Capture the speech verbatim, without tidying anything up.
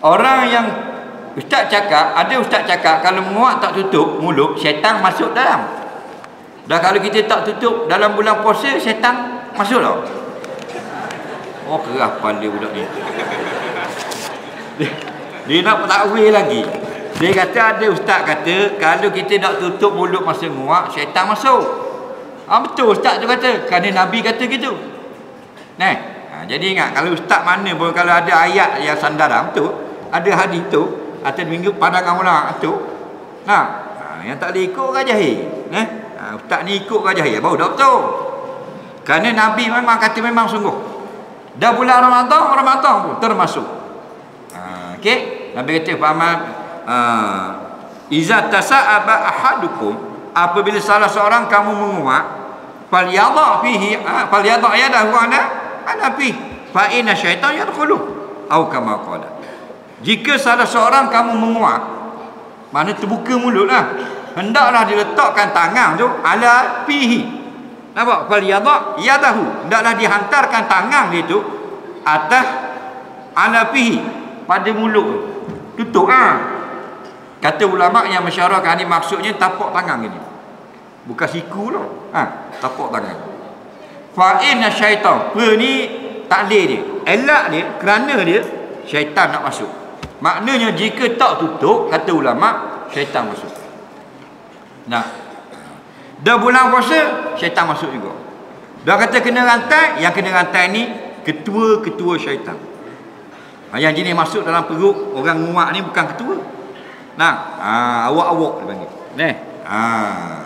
Orang yang ustaz cakap, ada ustaz cakap kalau menguat tak tutup mulut, syaitan masuk dalam. Dah kalau kita tak tutup dalam bulan puasa, syaitan masuk tau. Oh, keras kepala budak ni. Dia, dia nak takwil lagi. Dia kata ada ustaz kata kalau kita nak tutup mulut masa nguak, syaitan masuk. Ah, betul ustaz tu kata, kerana Nabi kata gitu. Nah, ha, jadi ingat kalau ustaz mana pun kalau ada ayat yang sandar dalam tu, ada hadis tu, atau minggu pandangan ulama tu, nah, ha, yang tak boleh ikut kan jahil. Nah, ha, ustaz ni ikut kan jahil, baru dah betul. Kerana Nabi memang kata memang sungguh. Dah bulan Ramadan, Ramadan pun termasuk. Ha, okey, Nabi kata fa'amal Uh, iza tasa'aba ahadukum, apabila salah seorang kamu menguat, falyadha fihi uh, falyadha yadahu ala ala fi fa inna syaitan yadkhulu atau kama qala. Jika salah seorang kamu menguat, mana terbuka mulutlah, hendaklah diletakkan tangan tu ala fihi. Nampak? Falyadha yadahu, hendaklah dihantarkan tangan dia tu atas ala fihi, pada mulut tutup ah. Kata ulama yang mensyarahkan ni maksudnya tapak tangan gini. Bukan siku tau. Ha, tapak tangan. Fa inna syaitan. Per ni taklid dia. Elak dia, kerana dia syaitan nak masuk. Maknanya jika tak tutup, kata ulama, syaitan masuk. Nah. Dah bulan puasa, syaitan masuk juga. Dah kata kena rantai, yang kena rantai ni ketua-ketua syaitan. Ha, yang jenis masuk dalam perut orang nguak ni bukan ketua. Nah, ah, awak-awak dia panggil. Neh. Ah.